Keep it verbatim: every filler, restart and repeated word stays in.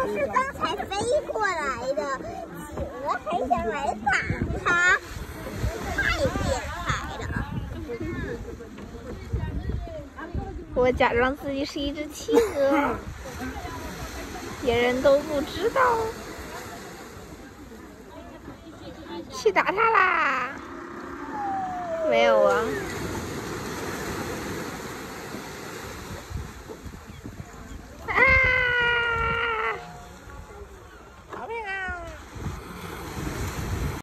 是刚才飞过来的，企鹅还想来打它，太变态了！ 我假装自己是一只企鹅，别人都不知道。去打它啦！没有啊。